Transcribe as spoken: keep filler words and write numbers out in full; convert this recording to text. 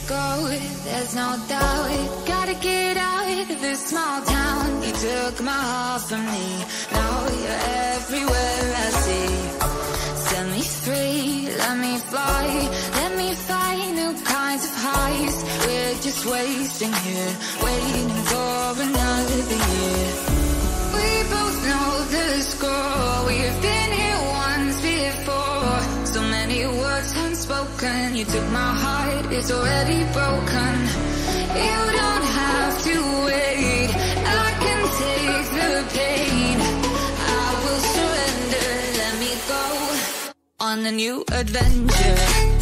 go, there's no doubt. Gotta get out of this small town. You took my heart from me, now you're everywhere I see. Set me free, let me fly, let me find new kinds of highs. We're just wasting here, waiting for another year. We both know the score, we've been here once before. So many words unspoken, you took my heart, it's already broken. You don't have to wait, I can take the pain. I will surrender, let me go on a new adventure.